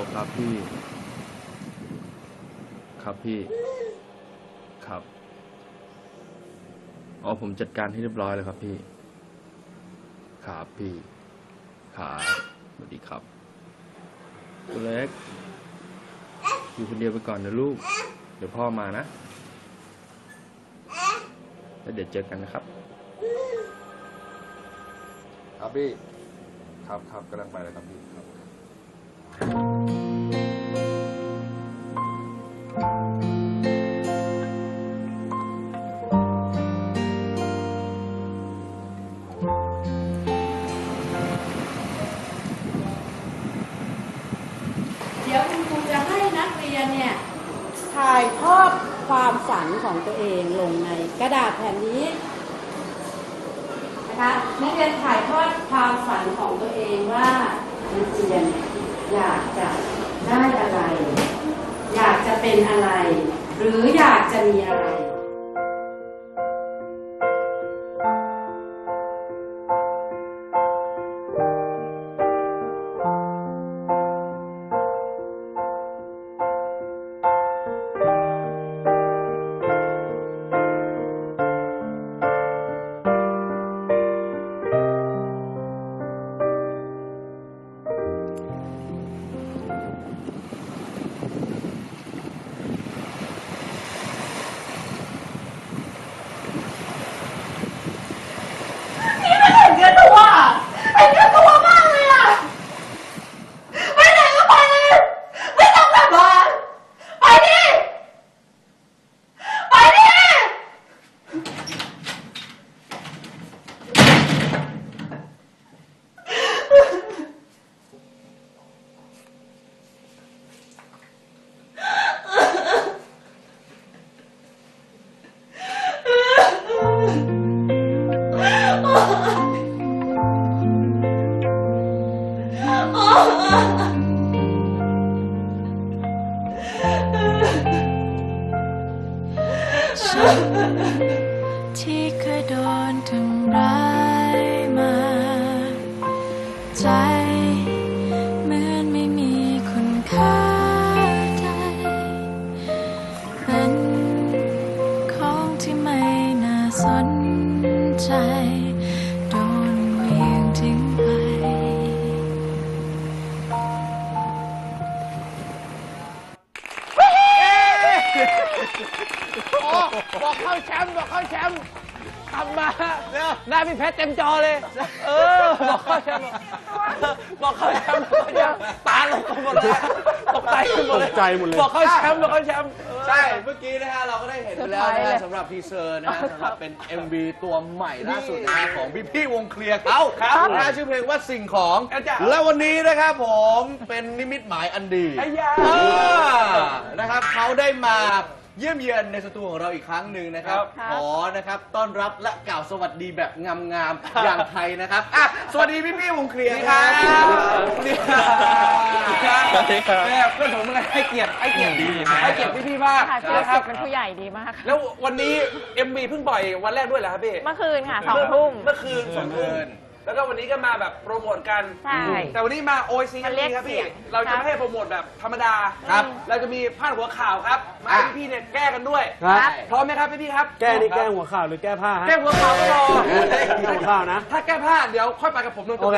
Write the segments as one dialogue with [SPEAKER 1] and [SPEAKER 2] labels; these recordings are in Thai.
[SPEAKER 1] ครับพี่ครับพี่ครับอ๋อผมจัดการให้เรียบร้อยแล้วครับพี่ครับพี่ครับสวัสดีครับตัวเล็กอยู่คนเดียวไปก่อนนะลูกเดี๋ยวพ่อมานะแล้วเดี๋ยวเจอกันนะครับครับพี่ครับครับกำลังไปเลยครับพี่ครับ
[SPEAKER 2] เดี๋ยวคุณครูจะให้นักเรียนเนี่ย
[SPEAKER 3] ถ่ายทอดความฝันของตัวเองลงในกระดาษแผ่นนี้นะคะนักเรียนถ่ายทอดความฝันของตัวเองว่านักเรียนอยากจะได้อะไรอยากจะเป็นอะไรหรืออยากจะมีอะไร
[SPEAKER 4] ที่เคยโดนทำร้ายมาใจเหมือนไม่มีคุณค่าใดเป็นของที่ไม่น่าสนใจโดนเหวี่ยงทิ้งไป
[SPEAKER 5] บอกเข้าแชมป์บอกเข้าแชมป์ทำมาหน้าพี่เพชรเต็มจอเลยบอกเข้าแชมป์บอกเข้าแชมป์ตาลงหมดเลยตกใจหมดเลยบอกเข้าแชมป์บอกเข้าแชมป์ใช่เมื่อกี้นะฮะเราก็ได้เห็นไปแล้วนะฮะสำหรับทีเซอร์นะฮะสำหรับเป็น MV ตัวใหม่ล่าสุดนะฮะของพี่วงเคลียร์เขานะฮะชื่อเพลงว่าสิ่งของและวันนี้นะครับผมเป็นนิมิตหมายอันดีนะครับเขาได้มาเยี่ยมเยือนในสตูของเราอีกครั้งหนึ่งนะครับขอนะครับต้อนรับและกล่าวสวัสดีแบบงามๆอย่างไทยนะครับสวัสดีพี่วงเคลียร์ครับสวัสดีครับเพื่อนผมเป็นไงให้เกียรติพี่มาก
[SPEAKER 6] ค่ะพี่ครับเป็นผู้ใหญ่ดีมาก
[SPEAKER 5] แล้ววันนี้ MV เพิ่งปล่อยวันแรกด้วยเหรอครับพี่
[SPEAKER 6] เมื่อคืนค่ะ2 ทุ่ม
[SPEAKER 5] เมื่อคืน2 ทุ่มแล้วก็วันนี้ก็มาแบบโปรโมทกัน
[SPEAKER 6] ใช่
[SPEAKER 5] แต่วันนี้มา OIC กันครับพี่เราจะไม่ให้โปรโมทแบบธรรมดาครับเราจะมีพาดหัวข่าวครับมาให้พี่เนี่ยแก้กันด้วยพร้อมไหมครับพี่ครับ
[SPEAKER 7] แก้นี่แก้หัวข่าวหรือแก้ผ้าฮะ
[SPEAKER 5] แก้หัวข่าวก็รอ
[SPEAKER 7] หัวข่าวนะ
[SPEAKER 5] ถ้าแก้ผ้าเดี๋ยวค่อยไปกับผมตรงๆ
[SPEAKER 7] โอเค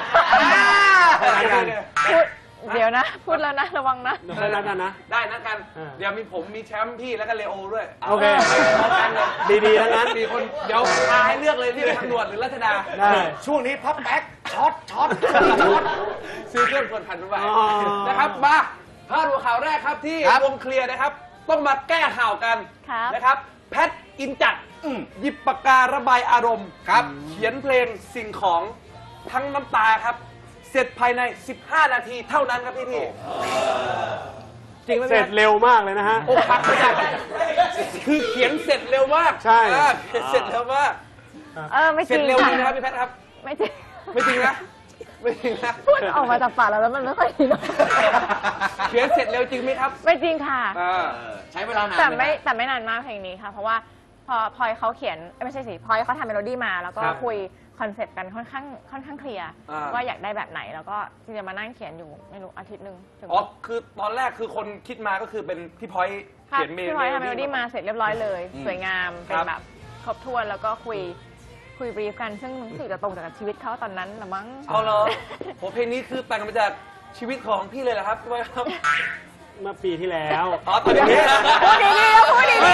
[SPEAKER 6] พูดเดี๋ยวนะพูดแล้วนะระวังนะ
[SPEAKER 7] ได้นัดกันนะ
[SPEAKER 5] ได้นัดกันเดี๋ยวมีผมมีแชมป์พี่แล้วก็เลโอด้วย
[SPEAKER 7] โอเคดีๆทั้งนั้น
[SPEAKER 5] มีคนเดี๋ยวพาให้เลือกเลยที่เป็นตำรวจหรือรัชดาช่วงนี้พับแบ็คช็อตซื้อเครื่องกดพันไปนะครับมาพาดหัวข่าวแรกครับที่วงเคลียร์นะครับต้องมาแก้ข่าวกันนะครับแพทอินจัดหยิบปากการะบายอารมณ์ครับเขียนเพลงสิ่งของทั้งน้ำตาครับเสร็จภายใน15 นาทีเท่านั้นครับพี่
[SPEAKER 7] จริงเสร็จเร็วมากเลยนะฮะ
[SPEAKER 5] อกหักไม่ได้คือเขียนเสร็จเร็วมาก
[SPEAKER 7] ใช่
[SPEAKER 5] เสร็จเร็วมาก
[SPEAKER 6] ไม่จริง
[SPEAKER 5] เสร็จเร็วจริงนะครับพี่แพทครับ
[SPEAKER 6] ไม่จริง
[SPEAKER 5] นะไม่จริงนะ
[SPEAKER 6] พูดออกมาจากปากแล้วมันไม่ค่อยดี
[SPEAKER 5] เขียนเสร็จเร็วจริงไหมครับ
[SPEAKER 6] ไม่จริงค่ะ
[SPEAKER 5] ใช้เวลานาน
[SPEAKER 6] แต่ไม่นานมากเพลงนี้ค่ะเพราะว่าพอพลอยเขาเขียนไม่ใช่สิพลอยเขาทำเมโลดี้มาแล้วก็
[SPEAKER 5] ครับ
[SPEAKER 6] คุยคอนเซ็ปต์กันค่อนข้างเคลียร์
[SPEAKER 5] อ่า
[SPEAKER 6] ว่าอยากได้แบบไหนแล้วก็จริงๆมานั่งเขียนอยู่ไม่รู้อาทิตย์หนึงถึง
[SPEAKER 5] อ๋อคือตอนแรกคือคนคิดมาก็คือเป็นพี่พลอย
[SPEAKER 6] ค่ะ
[SPEAKER 5] เขียนเม
[SPEAKER 6] พี่พลอยทำเมโลดี้มาเสร็จเรียบร้อยเลย สวยงาม
[SPEAKER 5] ค
[SPEAKER 6] เป็น
[SPEAKER 5] รับ
[SPEAKER 6] แบบครบถ้วนแล้วก็คุยบรีฟกันซึ่งรู้สึกจะตรงกับชีวิตเขาตอนนั้นละมั้ง
[SPEAKER 5] เอาเหรอโหเพลงนี้คือแต่งมาจากชีวิตของพี่เลยเหรอครับพี่พลอยครับ
[SPEAKER 7] เมื่อปีที่แล้ว
[SPEAKER 5] อ๋อตอนนี้
[SPEAKER 6] พูดดีๆพูดดี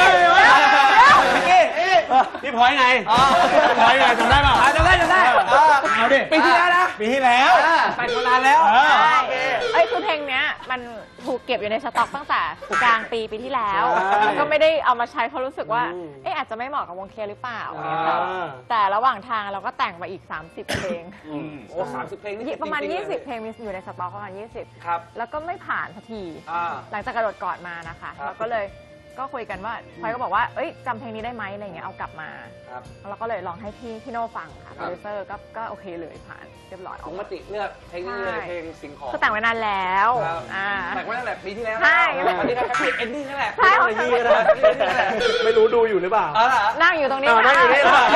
[SPEAKER 6] ๆ
[SPEAKER 7] พี่พลอยไงพี่พลอยไงจำได้ป่ะ
[SPEAKER 5] จำได้
[SPEAKER 7] เอาดิ
[SPEAKER 5] ปีที่แล้วนะ
[SPEAKER 7] ปีที่แล้ว
[SPEAKER 5] แต่งมานานแล้ว
[SPEAKER 7] เออ
[SPEAKER 6] ใช่เอ้ยคือเพลงเนี้ยมันถูกเก็บอยู่ในสต็อกตั้งแต่กลางปีที่แล้ว
[SPEAKER 7] ใช่
[SPEAKER 6] แล้วก็ไม่ได้เอามาใช้เพราะรู้สึกว่า
[SPEAKER 7] อืม
[SPEAKER 6] เอ๊ะอาจจะไม่เหมาะกับวงเคหรือเปล่า
[SPEAKER 7] อ่า
[SPEAKER 6] เนี่ยค่ะแต่ระหว่างทางเราก็แต่งมาอีก 30 เพลง
[SPEAKER 5] โอ้30 เพลงนี่
[SPEAKER 6] ประมาณ
[SPEAKER 5] จงๆเลย
[SPEAKER 6] 20 เพลงมีอยู่ในสต็อกประมาณ 20
[SPEAKER 5] ครับ
[SPEAKER 6] แล้วก็ไม่ผ่านสักที
[SPEAKER 5] อ่า
[SPEAKER 6] หลังจากกระโดดกอดมานะคะ
[SPEAKER 5] ครับ
[SPEAKER 6] เราก็เลยก็คุยกันว่าพลอยก็บอกว่าเอ้ยจำเพลงนี้ได้ไหมอะไรเงี้ยเอากลับมา
[SPEAKER 5] ครับ
[SPEAKER 6] แล้วเราก็เลยลองให้พี่โน่ฟังค่ะ
[SPEAKER 5] ค
[SPEAKER 6] โป
[SPEAKER 5] รับ
[SPEAKER 6] รดิวเซอร์ก็โอเคเลยผ่านเรียบร้อยอ
[SPEAKER 5] ผ
[SPEAKER 6] อก
[SPEAKER 5] ม
[SPEAKER 6] มา
[SPEAKER 5] ติเลือกเพลงนี้เลย
[SPEAKER 6] ใช่
[SPEAKER 5] เพลงสิ่งของ
[SPEAKER 6] คือแต่งไว้นานแล้ว
[SPEAKER 5] ครับ แต่งไว้ตั้งแต่ปีที่แล้ว
[SPEAKER 6] ใช่
[SPEAKER 5] วันนี้ก็แฮปปี้เอนดิ้งนั่นแหละ
[SPEAKER 6] ใช่ของ
[SPEAKER 5] ปี
[SPEAKER 6] เธอ
[SPEAKER 5] นี้นั่นแหละ
[SPEAKER 7] ไม่รู้ดูอยู่หรือเปล่า
[SPEAKER 5] เอาล่ะ
[SPEAKER 6] นั่งอยู่ตรงนี้
[SPEAKER 7] นั่งอยู่นี่
[SPEAKER 6] ค่ะ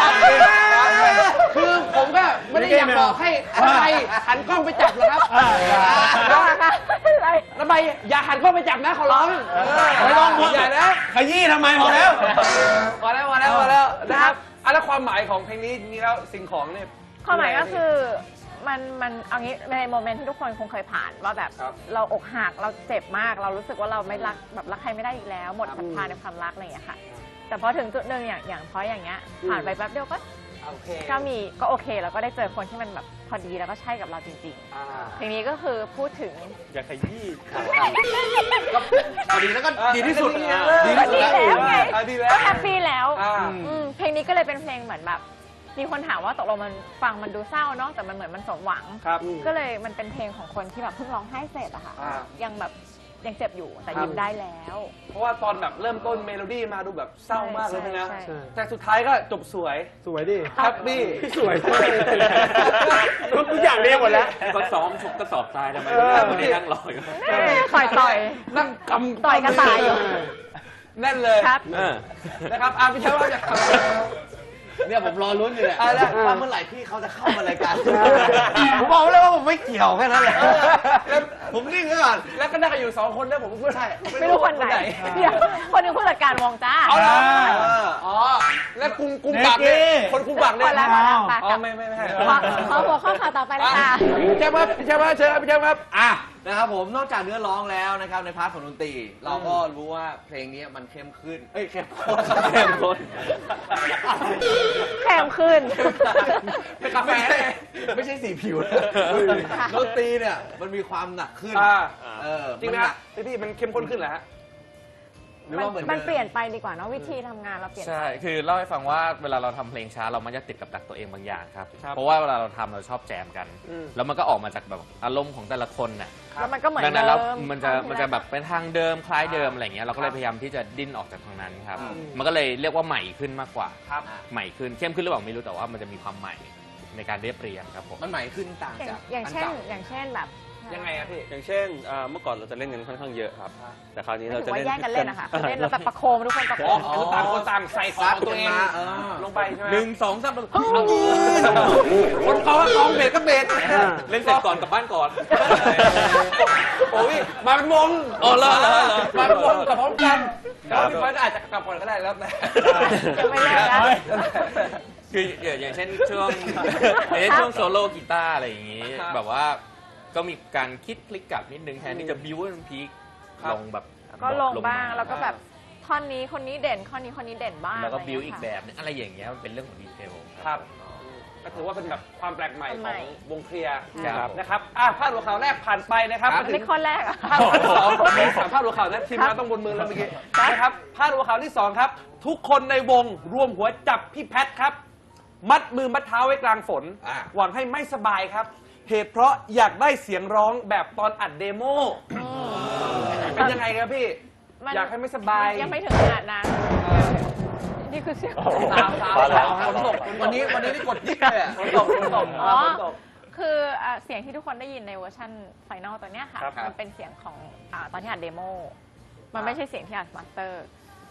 [SPEAKER 5] คือผมก็ไม่ได้อยากบอกให้อะไรหันกล้องไปจับหรอกครับ
[SPEAKER 6] เอาละค่ะอะไร
[SPEAKER 5] ระบายอย่าหันกล้องไปจับนะขอร้อง
[SPEAKER 7] ไม่ต้อง
[SPEAKER 5] อย่านะ
[SPEAKER 7] ขยี้ทำไมพอแล้ว
[SPEAKER 5] พอแล้วนะครับแล้วความหมายของเพลงนี้จริงๆแล้วสิ่งของเนี่ย
[SPEAKER 6] ความหมายก็คือมันเอางี้ในโมเมนต์ที่ทุกคนคงเคยผ่านว่าแบบ
[SPEAKER 5] ครับ
[SPEAKER 6] เราอกหักเราเจ็บมากเรารู้สึกว่าเราไม่รักแบบรักใครไม่ได้อีกแล้ว หมดศรัทธาในความรักอะไรอย่างเงี้ยค่ะ แต่พอถึงจุดหนึ่งอย่างพอยอย่างเงี้ยผ่านไปแป๊บเดียวก็
[SPEAKER 5] โอเค
[SPEAKER 6] ก็โอเคแล้วก็ได้เจอคนที่มันแบบพอดีแล้วก็ใช่กับเราจริง
[SPEAKER 5] อ่า
[SPEAKER 6] ๆเพลงนี้ก็คือพูดถึง
[SPEAKER 7] อย่าขยี้
[SPEAKER 8] พอดีแล้วก็ดีที่สุด
[SPEAKER 5] ดี
[SPEAKER 8] ดี
[SPEAKER 5] แล้
[SPEAKER 8] ที่
[SPEAKER 5] ว
[SPEAKER 8] สุด
[SPEAKER 6] ดีแล้วไง
[SPEAKER 5] ดีแล้ว
[SPEAKER 6] ก็แฮปปี้แล้ว
[SPEAKER 5] อ่า
[SPEAKER 6] เพลงนี้ก็เลยเป็นเพลงเหมือนแบบ มีคนถามว่าตกลงมันฟังมันดูเศร้าเนาะแต่มันเหมือนมันสมหวัง
[SPEAKER 5] ครับ
[SPEAKER 6] ก็เลยมันเป็นเพลงของคนที่แบบเพิ่งร้องไห้เสร็จอะค่ะ
[SPEAKER 5] อ่า
[SPEAKER 6] ยังแบบยังเจ็บอยู่แต่ยิ้มได้แล้ว
[SPEAKER 5] เพราะว่าตอนแบบเริ่มต้นเมโลดี้มาดูแบบเศร้ามากเลยนะ
[SPEAKER 6] ใช่
[SPEAKER 5] แต่สุดท้ายก็จบสวย
[SPEAKER 7] สวยดิ
[SPEAKER 5] แฮปปี้
[SPEAKER 7] สวยทุกอย่างเรียกหมดแล้ว
[SPEAKER 8] ก็ซ้อมชกกระสอบทรายทำไม
[SPEAKER 7] เออ
[SPEAKER 8] วันนี้นั่งรออยู่
[SPEAKER 6] ต่อย
[SPEAKER 5] นั่งกำ
[SPEAKER 6] ต่อยกระต่ายอยู่
[SPEAKER 5] แน่นเลย
[SPEAKER 6] ครับ
[SPEAKER 5] นะครับพี่เช้าว่าจะทำ
[SPEAKER 8] เนี่ยผมรอลุ้นอยู่เนี่ย
[SPEAKER 5] อะไรนะ
[SPEAKER 8] ว่าเมื่อไหร่พี่เขาจะเข้ามารายการผมบอกเลยว่าผมไม่เกี่ยวแค่นั้นแหละผมนิ่งไว้ก่อน
[SPEAKER 5] แล้วก็นั่งกันอยู่2 คนด้วยผมก็ใช่
[SPEAKER 6] ไม่รู้คนไหนเดี๋ยวคนหนึงผู้จัดการวงจ้า
[SPEAKER 5] เอาละ
[SPEAKER 8] เออ
[SPEAKER 5] อ๋อแล้วกุมปากเนี่ยคนกุมปากเนี่ย
[SPEAKER 6] คนละคนละปาก
[SPEAKER 5] อ๋อ
[SPEAKER 6] กับ
[SPEAKER 5] ไม่ให้
[SPEAKER 6] ขอหัวข้อข่าวต่อไปเลยค่ะ
[SPEAKER 5] พี่เช้าครับพี่เช้าเชิญครับพี่เช้าครับ
[SPEAKER 8] อ่ะนะครับผมนอกจากเนื้อร้องแล้วนะครับในพาร์ทของดนตรีเราก็รู้ว่าเพลงนี้มันเข้มขึ้นเข้มข้น
[SPEAKER 5] เข้มข้น
[SPEAKER 6] แข็งขึ้น
[SPEAKER 5] เป็นกาแฟ
[SPEAKER 8] ไม่ใช่สีผิวนะดนตรีเนี่ยมันมีความหนักขึ้น
[SPEAKER 5] อ่า จริง
[SPEAKER 8] มัน
[SPEAKER 5] นะ
[SPEAKER 8] หนัก
[SPEAKER 5] พี่มันเข้มข้นขึ้นเหรอฮะ
[SPEAKER 8] หรือว่าเหมือน
[SPEAKER 6] มัน
[SPEAKER 8] ดิ
[SPEAKER 6] เปลี่ยนไปดีกว่าเนาะวิธีทำงานเราเปลี่ยนไป
[SPEAKER 9] ใช่ คือเล่าให้ฟังว่าเวลาเราทำเพลงช้าเรามักจะติดกับดักตัวเองบางอย่างครับ
[SPEAKER 5] ครับ
[SPEAKER 9] เพราะว่าเวลาเราทำเราชอบแจมกัน
[SPEAKER 5] อืม
[SPEAKER 9] แล้วมันก็ออกมาจากแบบอารมณ์ของแต่ละคนน่ะ
[SPEAKER 6] แล้วมันก็เหมือน
[SPEAKER 9] ดังนั้นแล้ว
[SPEAKER 6] เดิม
[SPEAKER 9] มันจะแบบเป็นทางเดิมคล้ายเดิมอะไรเงี้ยเราก็เลยพยายามที่จะดิ้นออกจากทางนั้นครับ มันก็เลยเรียกว่าใหม่ขึ้นมากกว่า
[SPEAKER 5] ครับ
[SPEAKER 9] ใหม่ขึ้นเข้มขึ้นหรือเปล่าไม่รู้แต่ว่ามันจะมีความใหม่ในการเรียบเรียงครับผม
[SPEAKER 8] มันใหม่ขึ้นต่าง
[SPEAKER 6] อย่าง
[SPEAKER 8] จาก
[SPEAKER 6] อย่าง
[SPEAKER 8] อัน
[SPEAKER 6] เช่น
[SPEAKER 8] เก่า
[SPEAKER 6] อย่างเช่นแบบ
[SPEAKER 5] ยังไงอะพี่
[SPEAKER 7] อย่างเช่นเมื่อก่อนเราจะเล่นกันค่อนข้างเยอะครับ แต่คราวนี้
[SPEAKER 6] ไม่
[SPEAKER 7] เรา
[SPEAKER 6] ถื
[SPEAKER 7] จะ
[SPEAKER 6] อว่า
[SPEAKER 7] เล่น
[SPEAKER 6] แย่งกันเล่นนะคะเล่นแล้วแบบประโคมทุกคนประโค
[SPEAKER 5] อ๋อ
[SPEAKER 6] ม
[SPEAKER 5] คือต่างคนต่างใส่ของของตัวเอง
[SPEAKER 8] มา
[SPEAKER 5] ลงไปใช่ไหม
[SPEAKER 8] 1 2 3
[SPEAKER 5] คนเขาก็กองเบสก็เบส
[SPEAKER 9] เล่นเสร็จก่อนกลับบ้านก่อน
[SPEAKER 5] โอ้ยมาเป็นวง
[SPEAKER 9] อ๋อเหรอ
[SPEAKER 5] มาเป็นวงกับพร้อมกันแล้วพี่ฟ้าก็อาจจะกลับก่อนก็ได้แล้วแต่
[SPEAKER 6] ยังไม่เลิกนะ
[SPEAKER 9] คืออย่างเช่นช่วงโซโล่กีตาร์อะไรอย่างงี้
[SPEAKER 5] ครับ
[SPEAKER 9] แบบว่าก็มีการคิดพลิกกลับนิดนึงแทนที่จะบิวให้มันพีค
[SPEAKER 5] ครับ
[SPEAKER 9] ลงแบบ
[SPEAKER 6] ก็ลงบ้าง
[SPEAKER 9] ม
[SPEAKER 6] แล้วก็แบบท่อนนี้คนนี้เด่นท่อนนี้คนนี้เด่นบ้าง
[SPEAKER 9] แล้วก็
[SPEAKER 6] ะไร
[SPEAKER 9] บิว
[SPEAKER 6] เงี้ย
[SPEAKER 9] อีก
[SPEAKER 6] ค่ะ
[SPEAKER 9] แบบนึงอะไรอย่างเงี้ยมันเป็นเรื่องของดีเทล
[SPEAKER 5] ครับก็ถือว่าเป็นแบบความแปลกใหม่
[SPEAKER 6] ให
[SPEAKER 5] ข
[SPEAKER 6] ม่
[SPEAKER 5] องวงเคลียร์
[SPEAKER 9] ครับ
[SPEAKER 5] นะครับพาดหัวข่าวแรกผ่านไปนะครับ
[SPEAKER 6] อั
[SPEAKER 5] มาน ถึ
[SPEAKER 6] นี้
[SPEAKER 5] ง
[SPEAKER 6] ข้อแรกอะ
[SPEAKER 5] พาดหัวข่าวที่สองมีสามพาดหัวข่าวนะทีมงานต้องบนมือแล้วเมื่อกี้นะครับพาดหัวข่าวที่ 2 ครับ ทุกคนในวงรวมหัวจับพี่แพทครับ มัดมือมัดเท้าไว้กลางฝน หวังให้ไม่สบายครับ เหตุเพราะอยากได้เสียงร้องแบบตอนอัดเดโมเป็นยังไงครับพี่
[SPEAKER 6] มัน
[SPEAKER 5] อยากให้ไม่สบาย
[SPEAKER 6] ยังไม่ถึงขนาดนั้นนี่คือเสียง
[SPEAKER 5] สาวฝนตก
[SPEAKER 8] วันนี้นี่กดยิ่งเลยอะ
[SPEAKER 5] ฝนตกฝนตก
[SPEAKER 6] อ๋อ
[SPEAKER 5] ฝนตก
[SPEAKER 6] คือเสียงที่ทุกคนได้ยินในเวอร์ชันไฟนอลตัวเนี้ยค่ะ
[SPEAKER 5] ครับ
[SPEAKER 6] มันเป็นเสียงของตอนที่อัดเดโม มันไม่ใช่เสียงที่อัดมาสเตอร์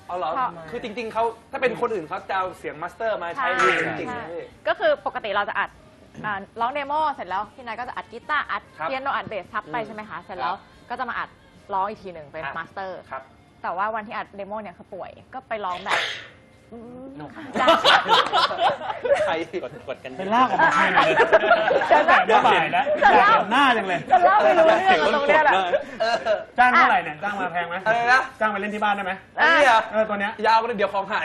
[SPEAKER 5] เอาเหรอ
[SPEAKER 6] เพราะ
[SPEAKER 5] คือจริงๆเขาถ้าเป็นคนอื่นเขาจะเอาเสียงมาสเตอร์มาใช้จริงๆนะพี่
[SPEAKER 6] ก็คือปกติเราจะอัดร้องเดโมเสร็จแล้วพี่นายก็จะอัดกีตาร์อัด
[SPEAKER 5] ครับ
[SPEAKER 6] เปียโนอัดเบสทับไปใช่ไหมคะเสร็จแล้วก็จะมาอัดร้องอีกทีหนึ่งเป็น
[SPEAKER 5] ครับ
[SPEAKER 6] มาสเตอร์
[SPEAKER 5] ครับ
[SPEAKER 6] แต่ว่าวันที่อัดเดโมเนี่ยเขาป่วยก็ไปร้องแบบ
[SPEAKER 5] ใคร
[SPEAKER 7] กดกันเป็นลากออกมาให้เลย
[SPEAKER 6] จะ
[SPEAKER 7] แต่
[SPEAKER 6] เล่า
[SPEAKER 7] เมื่อบ่ายแล้ว
[SPEAKER 6] จะเล่า
[SPEAKER 7] หน้าจังเลย
[SPEAKER 6] จะเล่าไม่รู้เรื่องตรงเนี้ยแหละ
[SPEAKER 7] จ้างเท่าไหร่เนี่ยจ้างมาแพงไหม
[SPEAKER 5] อะไรนะ
[SPEAKER 7] จ้างไปเล่นที่บ้านได้ไหม
[SPEAKER 5] อันนี้อ่ะ
[SPEAKER 7] ตัวเนี้ย
[SPEAKER 5] ยาวไปเลยเดี๋ยวของหาย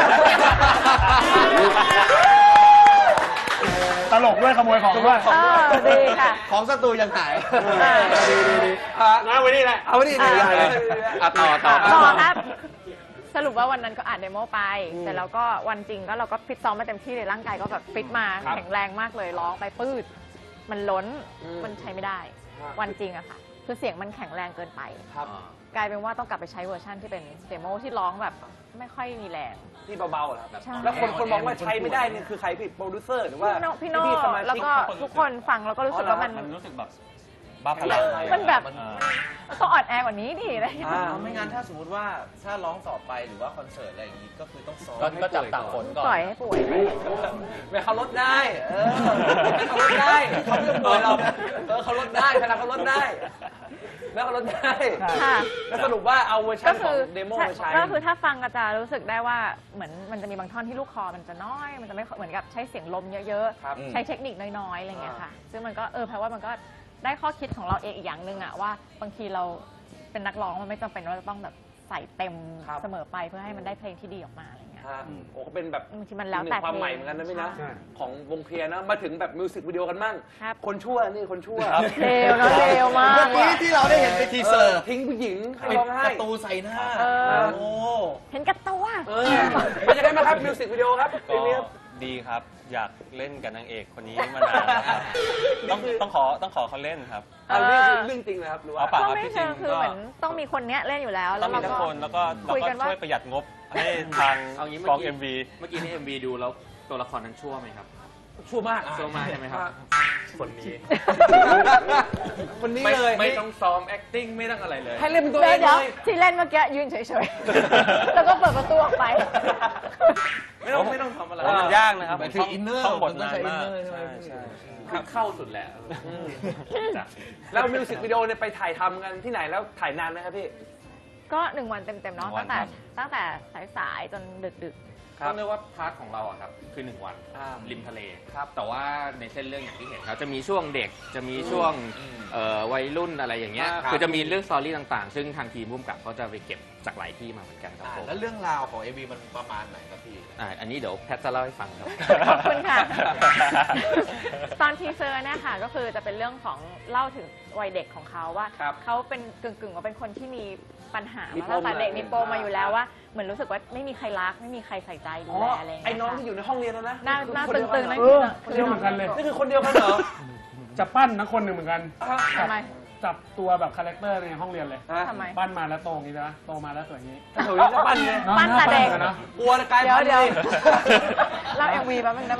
[SPEAKER 7] ตลกด้วยขโมยของด้วย
[SPEAKER 6] ดีค่ะ
[SPEAKER 8] ของศัตรูยังหาย
[SPEAKER 7] ดีงั้นไว้นี่แหละ
[SPEAKER 5] เอาไว้นี่เดี๋ยว
[SPEAKER 9] ต่อ
[SPEAKER 6] ต่อครับ สรุปว่าวันนั้นก็อัดเดโมไปแต่แล้วก็วันจริงก็เราก็ฟิตซ้อมมาเต็มที่เลยร่างกายก็แบบฟิตมาแข็งแรงมากเลยร้องไปปืดมันล้นมันใช้ไม่ได้ วันจริงอะค่ะคือเสียงมันแข็งแรงเกินไป
[SPEAKER 5] ครับ
[SPEAKER 6] กลายเป็นว่าต้องกลับไปใช้เวอร์ชันที่เป็นเดโมที่ร้องแบบไม่ค่อยมีแรง
[SPEAKER 5] ที่เบาๆเหรอครับ
[SPEAKER 6] ใช่
[SPEAKER 5] แล้วคนบอกว่าใช้ไม่ได้นี่คือใครพี่โปรดิวเซอร์หรือว่า
[SPEAKER 6] พี่โน่
[SPEAKER 5] สมาชิก
[SPEAKER 6] แล้วก็ทุกคนฟังแล้วก็รู้สึกว่ามัน
[SPEAKER 7] รู้สึกแบบบ้าพลัง
[SPEAKER 6] มันแบบมันต้องอ่อนแอกว่านี้ดิอะไรอย่างเงี้ย
[SPEAKER 8] ไม่งั้นถ้าสมมติว่าถ้าร้องต่อไปหรือว่าคอนเสิร์ตอะไรอย่างนี้ก็คือต้องซ้อม
[SPEAKER 9] ก็จับต่างคนก่อน
[SPEAKER 6] ปล่อยให้ป่วย
[SPEAKER 5] ไม่เขาลดได้เขาลดได้เขาไม่ป่วยเราเขาลดได้พลังเขาลดได้แล้วเขาลดได้
[SPEAKER 6] ค่ะ
[SPEAKER 5] แล้วสรุปว่าเอาเวอร์ชั
[SPEAKER 6] ก็
[SPEAKER 5] นข
[SPEAKER 6] คือ อง
[SPEAKER 5] เดโมมาใช้
[SPEAKER 6] ก็คือถ้าฟังก็จะรู้สึกได้ว่าเหมือนมันจะมีบางท่อนที่ลูกคอมันจะน้อย มันจะไม่เหมือนกับใช้เสียงลมเยอะ
[SPEAKER 5] ครับ
[SPEAKER 6] ๆ ใช้เทคนิคน้อยๆอะไรเงี้ยค่ะ ซึ่งมันก็แปลว่ามันก็ได้ข้อคิดของเราเองอีกอย่างหนึ่งอะว่าบางทีเราเป็นนักร้องมันไม่จำเป็นว่าจะต้องแบบใส่เต็มเสมอไปเพื่อให้มันได้เพลงที่ดีออกมาอะไรเงี้ย
[SPEAKER 5] โอ้ก็เป็นแบบ
[SPEAKER 6] บางทีมันแล้วแต่
[SPEAKER 5] ความใหม่เหมือนกันนะพี่นะ
[SPEAKER 6] ใช่
[SPEAKER 5] ของวงเคลียร์นะมาถึงแบบมิวสิกวิดีโอกันมั่ง
[SPEAKER 6] ครับ
[SPEAKER 5] คนชั่วนี่คนชั่ว
[SPEAKER 6] เลวเนอะเลวมาก
[SPEAKER 8] เมื่อกี้ที่เราได้เห็นไปทีเซอร์
[SPEAKER 5] ทิ้งผู้หญิงให้
[SPEAKER 8] เป็น
[SPEAKER 5] ร้องไห้
[SPEAKER 8] การ์ตูนใส่หน้า โอ้
[SPEAKER 6] เห็นกับตัว
[SPEAKER 5] เป็นยังไงบ้างครับมิวสิกวิดีโอครับเพล
[SPEAKER 10] ก็
[SPEAKER 5] งนี้ครับ
[SPEAKER 10] ดีครับ อยากเล่นกับนางเอกคนนี้มานานแล้วครับต้องขอเขาเล่นครับ
[SPEAKER 5] เอาเรื่องจริงนะครับหรือว่า
[SPEAKER 10] เอาปาก
[SPEAKER 6] ก็
[SPEAKER 10] เอา
[SPEAKER 6] ไม่
[SPEAKER 10] ที่จ
[SPEAKER 6] เชิ
[SPEAKER 10] ริง
[SPEAKER 6] งคือ
[SPEAKER 10] ก็
[SPEAKER 6] เหมือนต้องมีคนเนี้ยเล่นอยู่แล้ว
[SPEAKER 10] ต้
[SPEAKER 6] แล้
[SPEAKER 10] อ
[SPEAKER 6] ว
[SPEAKER 10] ง
[SPEAKER 6] เรา
[SPEAKER 10] มีทุ
[SPEAKER 6] ก็
[SPEAKER 10] กคนแล้วก็เรา
[SPEAKER 6] คุย
[SPEAKER 10] ก็
[SPEAKER 6] กันว่า
[SPEAKER 10] ช่วยประหยัดงบให้ทาง
[SPEAKER 9] เอางี้
[SPEAKER 10] กอง
[SPEAKER 9] เมื่
[SPEAKER 10] MV
[SPEAKER 9] ใน MV ดูแล้วตัวละครทั้งชั่วไหมครับ
[SPEAKER 5] ชั่วมาก
[SPEAKER 9] ชั่วมากใช่ไหมครับ
[SPEAKER 10] คนนี้
[SPEAKER 5] คนนี้
[SPEAKER 9] ไม่
[SPEAKER 5] เลย
[SPEAKER 9] ไม่ต้องซ้อม acting ไม่ต้องอะไรเลย
[SPEAKER 5] ให้เล่นเป็นตัว
[SPEAKER 6] เดี๋
[SPEAKER 5] เอ
[SPEAKER 6] ยว
[SPEAKER 5] ง
[SPEAKER 6] เดี๋ยว
[SPEAKER 5] เลย
[SPEAKER 6] ที่เล่นเมื่อกี้ยืนเฉยๆ แล้วก็เปิดประตูออกไป
[SPEAKER 9] ไม่ต้องทำอะไร
[SPEAKER 10] มันยากนะครับ
[SPEAKER 8] มันคืออินเนอร์
[SPEAKER 10] ท่องบท
[SPEAKER 8] มันต้อง
[SPEAKER 10] นาน
[SPEAKER 8] ใช้
[SPEAKER 10] มาก
[SPEAKER 8] อินเนอร์ใช่
[SPEAKER 10] ใช่
[SPEAKER 8] ไหม
[SPEAKER 10] ใช่
[SPEAKER 9] คือเข้าสุดแล้วจ้ะ
[SPEAKER 5] แล้วมิวสิกวิดีโอเนี่ยไปถ่ายทำกันที่ไหนแล้วถ่ายนานไหมครับพี่
[SPEAKER 6] ก็1 วันเต็มๆเนาะตั้งแต่สายๆจนดึก
[SPEAKER 9] ต้องเรียกว่าพาร์ทของเราอะครับคือ1 วันริมทะเลครับแต่ว่าในเส้นเรื่องอย่างที่เห็นครับจะมีช่วงเด็กจะมีช่วงวัยรุ่นอะไรอย่างเงี้ยคือจะมีเรื่องสตอรี่ต่างๆ ซึ่งทางทีมผู้กำกับเขาจะไปเก็บจากหลายที่มาเหมือนกันครับผม
[SPEAKER 8] แล้วเรื่องราวของ MV มันประมาณไหนครับพี่
[SPEAKER 9] อันนี้เดี๋ยวแพทจะเล่าให้ฟังครับ
[SPEAKER 6] ๆ ขอบคุณค่ะ ตอนทีเซอร์เนี่ยค่ะก็คือจะเป็นเรื่องของเล่าถึงวัยเด็กของเขาว่า
[SPEAKER 5] ครับ
[SPEAKER 6] เขาเป็นกึ่งๆว่าเป็นคนที่มีปัญหา
[SPEAKER 5] มี
[SPEAKER 6] มาตั้งแต่
[SPEAKER 5] ปม
[SPEAKER 6] เด็กมีปมมาอยู่แล้ว
[SPEAKER 5] ครับ
[SPEAKER 6] ว่าเหมือนรู้สึกว่าไม่มีใครรักไม่มีใครใส่ใจดูแลอะไรอย่าง
[SPEAKER 5] ไอ้
[SPEAKER 6] เงี้ย
[SPEAKER 5] น้อง
[SPEAKER 6] ค่ะ
[SPEAKER 5] ที่อยู่ในห้องเรียนแล้วนะ
[SPEAKER 6] หน้า
[SPEAKER 5] คนเดียวกั
[SPEAKER 6] ตึงๆ
[SPEAKER 5] เหร
[SPEAKER 6] นั่
[SPEAKER 5] อน
[SPEAKER 6] คือ
[SPEAKER 7] เรื่องเหมือนกันเลย
[SPEAKER 5] นี่คือคนเดียวกันเหรอ
[SPEAKER 7] จะปั้นนะคนหนึ่งเหมือนกัน
[SPEAKER 6] ทำไม
[SPEAKER 7] จับตัวแบบคาแรคเตอร์ในห้องเรียนเลย
[SPEAKER 6] ทำไม
[SPEAKER 7] ปั้นมาแล้วโตอย่างนี้นะโตมาแล้วสวยอย่างนี้
[SPEAKER 5] โอ้ยจะปั้นเลย
[SPEAKER 6] ปั้นแต่เด็ก
[SPEAKER 7] นะ
[SPEAKER 5] กลัวจะกลาย
[SPEAKER 6] เดี๋ยว
[SPEAKER 5] พันธุ์
[SPEAKER 6] เดี๋ยว
[SPEAKER 5] ล
[SPEAKER 6] เล่า MV แป๊บนึงได้ไหม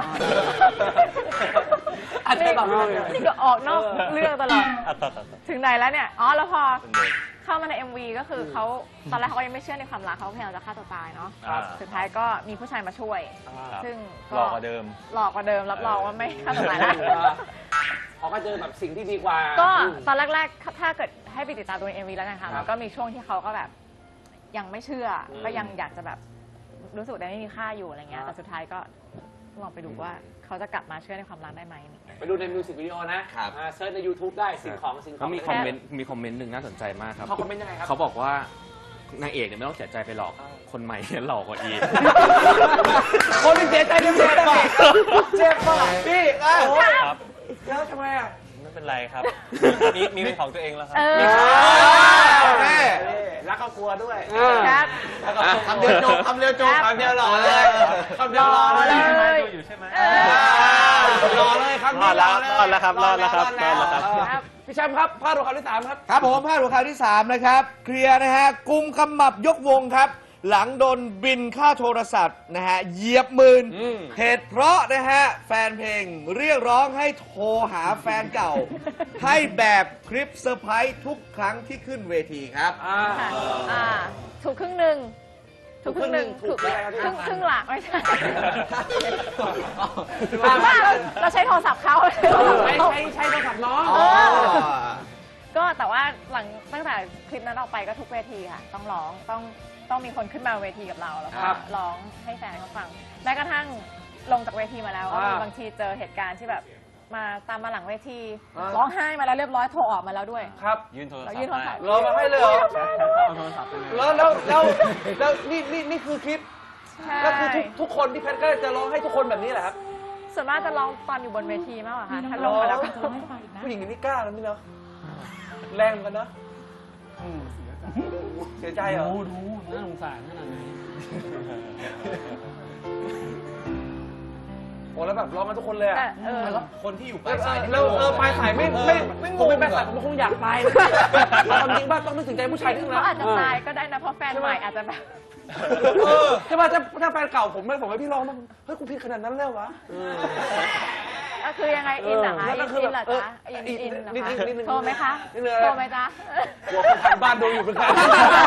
[SPEAKER 5] อาจจะแบบ
[SPEAKER 6] นี่ก็ออกนอกเรื่องตลอด
[SPEAKER 10] อ่ะต่อ
[SPEAKER 6] ถึงไหนแล้วเนี่ย อ๋อ แล้วพอเข้ามาใน MV ก็คือเขาตอนแรกเขาก็ยังไม่เชื่อในความรักเขาพยายามจะฆ่าตัวตายเนาะ
[SPEAKER 10] ครับ
[SPEAKER 6] สุดท้ายก็มีผู้ชายมาช่วย
[SPEAKER 10] ครับ
[SPEAKER 6] ซึ่ง
[SPEAKER 10] หลอกกว่าเดิม
[SPEAKER 6] หลอกกว่าเดิม รับรองว่าไม่ฆ่าตัวตายแล้ว
[SPEAKER 5] เขาก็เจอแบบสิ่งที่ดีกว่า
[SPEAKER 6] ก็ตอนแรกๆ ถ้าเกิดให้ไปติดตามดูใน MV แล้วกันค่ะ
[SPEAKER 5] ครับ
[SPEAKER 6] มันก็มีช่วงที่เขาก็แบบยังไม่เชื่อ ก็ยังอยากจะแบบรู้สึกว่าไม่มีค่าอยู่อะไรเงี้ย แต่สุดท้ายก็ลองไปดูว่าเขาจะกลับมาเชื่อในความรักได้ไหม
[SPEAKER 5] ไปดูในมิวสิกวิดีโอนะครับ เซิร์ชใน YouTube ได้สิ่งของ
[SPEAKER 9] เขามีคอมเมนต์หนึ่งน่าสนใจมากครับ
[SPEAKER 5] เขาคอมเมนต์ยังไงครับ
[SPEAKER 9] เขาบอกว่านางเอกเนี่ยไม่ต้องเสียใจไปหรอกคนใหม่เนี่ยหลอกกว่าอีก
[SPEAKER 5] คนเป็นเสียใจเจ็บป่ะเจ็บป่ะพี่
[SPEAKER 10] ครับ
[SPEAKER 5] แล้วทำไมอ่ะ
[SPEAKER 10] ไม่เป็นไรครับ มีเป็นของตัวเองแล้วครับ
[SPEAKER 5] แม่รักครอบครัวด้วย
[SPEAKER 6] ครับ
[SPEAKER 8] คำเดียวจบคำเดียวจบ
[SPEAKER 5] คำเดียวหล่อเลยคำเดียวหล่อเลย
[SPEAKER 10] ดูอยู่ใช่ไหม
[SPEAKER 5] หล่อเลยคำเดียวหล่อเลย
[SPEAKER 10] รอดแล้วครับรอดแล้วครับ
[SPEAKER 6] ครับ
[SPEAKER 5] พี่แชมป์ครับพาดหัวข่าวที่3ครับ
[SPEAKER 8] ครับผมพาดหัวข่าวที่ 3 นะครับ เคลียร์นะฮะกุมขมับยกวงครับ หลังโดนบินค่าโทรศัพท์นะฮะเหยียบหมื่น เหตุเพราะนะฮะแฟนเพลงเรียกร้องให้โทรหาแฟนเก่า ให้แบบคลิปเซอร์ไพรส์ทุกครั้งที่ขึ้นเวทีครับ
[SPEAKER 6] ค่ะถูกครึ่งหนึ่งถูกครึ่งหนึ่งถูกครึ่งหลังไม่ใช่
[SPEAKER 5] ว่า
[SPEAKER 6] ว่าเราใช้โทรศัพท์เขา
[SPEAKER 5] ใช้โทรศัพท์น้อง
[SPEAKER 6] ก็แต่ว่าหลังตั้งแต่คลิปนั้นออกไปก็ทุกเวทีค่ะต้องร้องต้องมีคนขึ้นมาเวทีกับเราแล้วก็ร้องให้แฟนเขาฟังแม้กระทั่งลงจากเวทีมาแล้วก็มีบางทีเจอเหตุการณ์ที่แบบมาตามมาหลังเวทีร้องไห้มาแล้วเรียบร้อยโทรออกมาแล้วด้วย
[SPEAKER 5] ครับ
[SPEAKER 10] ยื่นโทรศัพ
[SPEAKER 6] เรา
[SPEAKER 10] ท์
[SPEAKER 6] ยื่นโทรศัพท์
[SPEAKER 5] เรามาให้เลยเหรอ
[SPEAKER 7] เอาโทรศัพท์ไปเลย
[SPEAKER 5] แล้วนี่คือคลิป
[SPEAKER 6] ใช่
[SPEAKER 5] ก็คือทุกคนที่แพทก็จะร้องให้ทุกคนแบบนี้แหละครับ
[SPEAKER 6] ส่วนมากจะร้องตอนอยู่บนเวทีมากกว่าค่ะถ้าลงมาแล้วก็
[SPEAKER 5] ผู้หญิงนี่กล้าแล้วนี่เนาะแรงเหมือนกันเนาะเสียใจเหรอ
[SPEAKER 7] ดูน่าสงสารขนาดไหน
[SPEAKER 5] โอ้แล้วแบบร้องกันทุกคนเลยอะ
[SPEAKER 8] คนที่อยู่ปลายสาย
[SPEAKER 5] แล้วปลายสายไม่ผมเป็นปลายสายผมคงอยากตายเลยความจริงบ้างต้องนึกถึงใจผู้ชายทั้งนั้น
[SPEAKER 6] เขาอาจจะตายก็ได้นะเพราะแฟนใหม่อาจจะแบบ
[SPEAKER 5] ใช่ป่ะถ้าแฟนเก่าผมให้พี่ร้องมาเฮ้ยกูผิดขนาดนั้นแล้ววะ
[SPEAKER 6] ก็คือยังไงอินเหรอคะ
[SPEAKER 5] แล้วก็คือ
[SPEAKER 6] อินเหรอจ๊ะ อินเหรอ
[SPEAKER 5] นิด
[SPEAKER 6] คะ
[SPEAKER 5] นึง
[SPEAKER 6] โทรไหมคะ
[SPEAKER 5] นิดนึง
[SPEAKER 6] โทรไหมจ๊ะ
[SPEAKER 5] หัวคนทางบ้านดูอยู่เป็นการ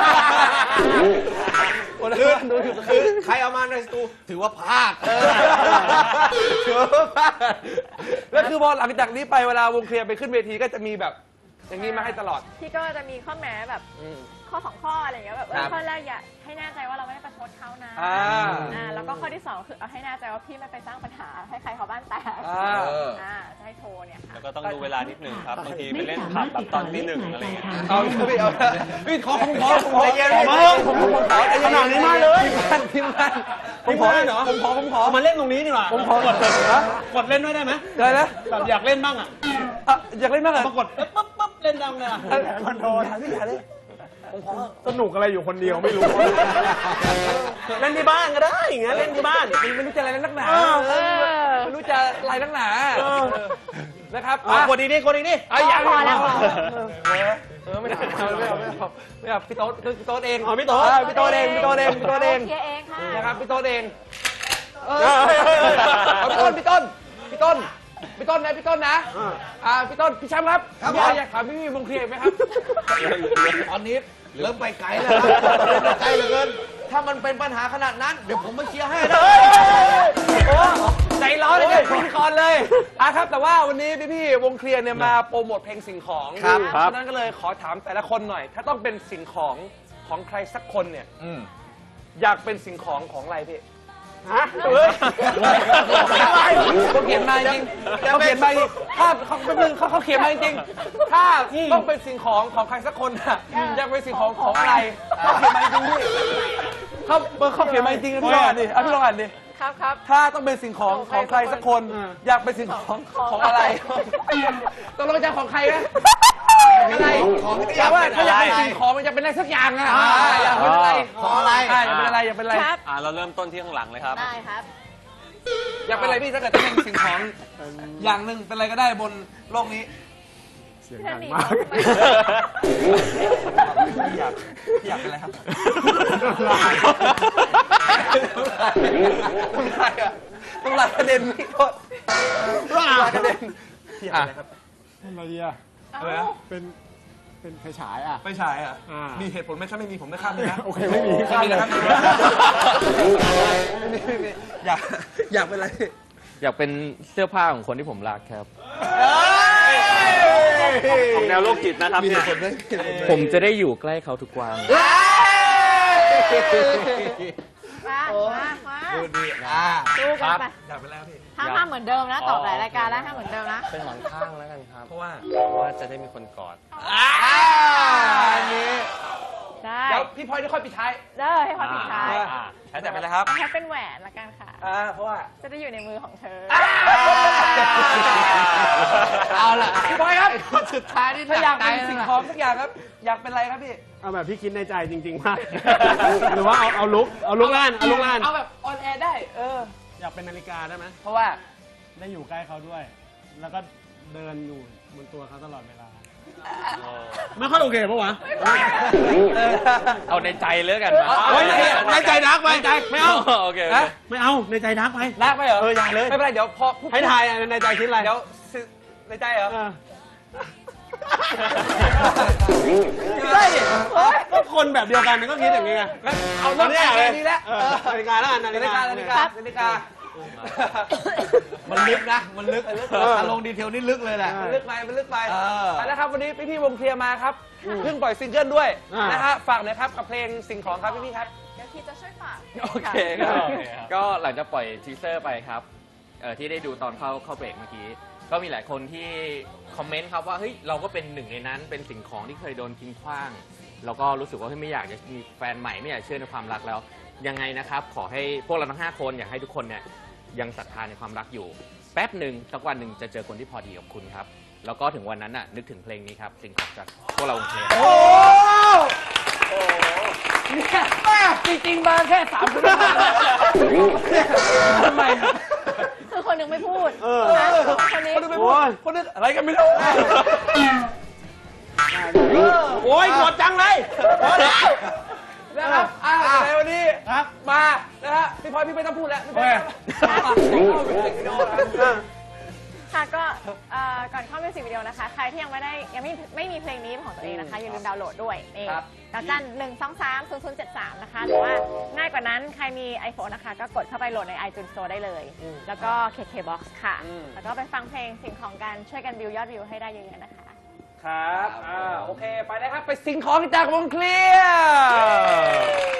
[SPEAKER 8] คือใครเอามาในสตูถือว่าพลาดถือว่าพลาด
[SPEAKER 5] แล้วคือพอหลังจากนี้ไปเวลาวงเคลียร์ไปขึ้นเวทีก็จะมีแบบอย่างนี้มาให้ตลอด
[SPEAKER 6] พี่ก็จะมีข้อแม้แบบข้อ2 ข้ออะไรอย่างเงี้ยแบบข้อแรกอย่าให้แน่ใจว่าเราไม่ได้ประชดเขานะแล้วก็ข้อที่2คือเอาให้แน่ใจว่าพี่ไม่ไปสร้างปัญหาให้ใครเขาบ้านแตกจะให้โทรเนี่ยค่ะ
[SPEAKER 10] แล้วก็ต้องดูเวลานิดนึงครับ บางทีไปเล่นผับแบบตอนที่1อะไรเงี้ย
[SPEAKER 5] เอาพี่ขอใจเย็นผมขอใจเย็น
[SPEAKER 7] ขนาดนี้มาเลย
[SPEAKER 5] ทีมงานผมขอ
[SPEAKER 7] มาเล่นตรงนี้ดีกว่า
[SPEAKER 5] ผมขอก
[SPEAKER 7] ดเล่นด้วยได้ไหม
[SPEAKER 5] ได้นะ
[SPEAKER 7] แบบอยากเล่นบ้างอ่ะ
[SPEAKER 5] อยากเล่นบ้างเหรอ
[SPEAKER 7] มากดปั๊บเล่นดังเลยอะคอนโทรล
[SPEAKER 5] อย่าเลยผมขอ
[SPEAKER 7] สนุกอะไรอยู่คนเดียวไม่รู้
[SPEAKER 5] เล่นที่บ้านก็ได้อย่างเงี้ยเล่นที่บ้านไม่รู้จะอะไรนักหนาไม่รู้จะอะไรนักหนานะครับกดดีนี่อย่างพอแล้วไม่เอาพี่โต๊ดเอง
[SPEAKER 7] พี่โต๊ด
[SPEAKER 5] เอง
[SPEAKER 6] เคลียร์เองค่ะ
[SPEAKER 5] นะครับพี่โต๊ดเองพี่ต้นนะพี่ต้นพี่แชมป์ครับอยากถามพี่วงเคลียร์ไหมครับ
[SPEAKER 8] ตอนนี้เริ่มไปไกลแล้วครับไกลเหลือเกินถ้ามันเป็นปัญหาขนาดนั้นเดี๋ยวผมมาเคลียร์ให้นะ
[SPEAKER 5] ใจร้อนเลยเนี่ยพิธีกรเลยครับแต่ว่าวันนี้พี่วงเคลียร์เนี่ยมาโปรโมทเพลงสิ่งของฉะนั้นก็เลยขอถามแต่ละคนหน่อยถ้าต้องเป็นสิ่งของใครสักคนเนี่ยอยากเป็นสิ่งของอะไรพี่เขาเขียนมาจริงเขาเขียนมาจริงถ้าเขาเขียนมาจริงถ้าต้องเป็นสิ่งของใครสักคนอะอยากเป็นสิ่งของอะไรเขาเขียนมาจริงพี่เขาเขียนมาจริงพี่ลองอ่านดิพี่ลองอ่านดิ
[SPEAKER 6] ครับ
[SPEAKER 5] ถ้าต้องเป็นสิ่งของใครสักคนอยากเป็นสิ่งของอะไรตกลงจะของใครนะอะไรอยากว่าถ้าอยากเป็นสิ่งของมันจะเป็นอะไรสักอย่างอะอยากเป็นอะไรของอะไรอยากเป็นอะไรอยากเป็นอะไร
[SPEAKER 10] เราเริ่มต้นที่ข้างหลังเลยครับ
[SPEAKER 6] ได้ครับ
[SPEAKER 5] อยากเป็นอะไรพี่ถ้าเกิดต้องเป็นสิ่งของอย่างหนึ่งเป็นอะไรก็ได้บนโลกนี้
[SPEAKER 7] เสียงดังมาก
[SPEAKER 5] อยากเป็นอะไรครับต้องลายกระเด็นพี่โทษต้องลายกระเด็นอยากเป็นอะไรครับ
[SPEAKER 7] อะไรดีอ่ะ
[SPEAKER 5] อะไรนะ
[SPEAKER 7] เป็นไฟฉายอ่ะ
[SPEAKER 5] ไม่ใช่อ่ะมีเหตุผลไหมถ้าไม่มีผมไม่ข้ามเลยนะ
[SPEAKER 7] โอเคไม่มี
[SPEAKER 5] ข้ามเลยครับอยากเป็นอะไร
[SPEAKER 9] อยากเป็นเสื้อผ้าของคนที่ผมรักครับ
[SPEAKER 10] ของแนวโรคจิตนะครับเนี่ย
[SPEAKER 9] ผมจะได้อยู่ใกล้เขาทุกวัน
[SPEAKER 6] มาดูกันไป
[SPEAKER 5] อยากเป็นอะไรพี่
[SPEAKER 6] ห้ามเหมือนเดิมนะตอบหลายรายการแล้วห้ามเหมือนเดิมนะ
[SPEAKER 10] เป็นหมอนข้างแล้วกันครับ
[SPEAKER 5] เพราะว่า
[SPEAKER 10] จะได้มีคนกอด
[SPEAKER 5] อันนี้
[SPEAKER 6] ได้
[SPEAKER 5] เดี๋ยวพี่พลอยได้ค่อยปิดท้าย
[SPEAKER 6] ให้ความผิดท้าย
[SPEAKER 10] แพทจะเป็นอะไรครับ
[SPEAKER 6] ให้เป็นแหวนละกันค่ะ
[SPEAKER 5] เพราะว่า
[SPEAKER 6] จะได้อยู่ในมือของเธอ
[SPEAKER 8] เอาล่ะ
[SPEAKER 5] พี่พลอยครับ
[SPEAKER 8] คนสุดท้ายนี่
[SPEAKER 5] ถ้าอยากเป็นสิ่งของสักอย่างครับ อยากเป็นอะไรครับพี่
[SPEAKER 7] เอาแบบพี่คิดในใจจริงๆมาก หรือว่าเอาลุกล้าน
[SPEAKER 5] เอาแบบออนแอร์ได้
[SPEAKER 7] อยากเป็นนาฬิกาได้ไหม
[SPEAKER 5] เพราะว่า
[SPEAKER 7] ได้อยู่ใกล้เขาด้วย แล้วก็เดินอยู่บนตัวเขาตลอดเวลา ไม่ค่อยโอเคปะวะ
[SPEAKER 9] เอาในใจเลือกกันมา
[SPEAKER 5] ในใจรักไปไม่เอา
[SPEAKER 9] โอเค
[SPEAKER 7] ไม่เอาในใจดักไป
[SPEAKER 5] รักไปเหรอ
[SPEAKER 7] อย่าเลย
[SPEAKER 5] ไม่เป็นไรเดี๋ยวพอ
[SPEAKER 7] ให้ทายในใจคิดอะไร
[SPEAKER 5] เดี๋ยวในใจเหรอ
[SPEAKER 7] เออ
[SPEAKER 5] ได้ดิค
[SPEAKER 7] คนแบบเดียวกันก็คิดอย่างนี้ไง
[SPEAKER 5] เอาเรื่องการเลยดีแล้ว
[SPEAKER 7] นาฬิกาแล้วกันนาฬิกา
[SPEAKER 5] นาฬิกา
[SPEAKER 8] มันลึกนะ มันลึกถ้าลงดีเทลนี่ลึกเลยแหละ
[SPEAKER 5] มันลึกไปมันลึกไป
[SPEAKER 8] เอา
[SPEAKER 5] แล้วครับวันนี้พี่ๆวงเคลียร์มาครับเพิ่งปล่อยซิงเกิลด้วยนะฮะฝากหน่อยครับกับเพลงสิ่งของครับพี่ๆครับ
[SPEAKER 6] เดี๋ยวพี่จะช่วยฝาก
[SPEAKER 9] โอเคครับก็หลังจากปล่อยทีเซอร์ไปครับที่ได้ดูตอนเข้าเบรกเมื่อกี้ ก็มีหลายคนที่คอมเมนต์ครับว่าเฮ้ยเราก็เป็นหนึ่งในนั้นเป็นสิ่งของที่เคยโดนทิ้งขว้างแล้วก็รู้สึกว่าไม่อยากจะมีแฟนใหม่ไม่อยากเชื่อในความรักแล้วยังไงนะครับขอให้พวกเราทั้ง5คนอยากให้ทุกคนเนี่ยยังศรัทธาในความรักอยู่แป๊บหนึ่งสักวันหนึ่งจะเจอคนที่พอดีกับคุณครับแล้วก็ถึงวันนั้นน่ะนึกถึงเพลงนี้ครับสิ่งของจากพวกเราวงเพลง
[SPEAKER 5] โอ้โหเนี่ยจริงๆมาแค่3 คนทำไม
[SPEAKER 6] คือคนหนึงไม่พูด คนนี้
[SPEAKER 5] คนนึงไม่พูดคนนึงอะไรกันไม่รู้โอ้ยหมดจังเลยหมดแล้วนะครับในวันนี้มานะฮะพี่พลอยพี่ไม่ต้องพูดแล้วพี่พลอย
[SPEAKER 6] ค่ะก็ก่อนเข้ามิวสิกวิดีโอนะคะใครที่ยังไม่มีเพลงนี้เป็นของตัวเองนะคะอย่าลืมดาวน์โหลดด้วยนี่ดาวจัน1230073นะคะหรือว่าง่ายกว่านั้นใครมี iPhone นะคะก็กดเข้าไปโหลดใน iTunes Store ได้เลยแล้วก็ KKBOX ค่ะแล้วก็ไปฟังเพลงสิ่งของกันช่วยกันบิวยอดวิวให้ได้เยอะๆนะคะ
[SPEAKER 5] ครับโอเคไปนะครับไปสิ่งของจากวงเคลียร์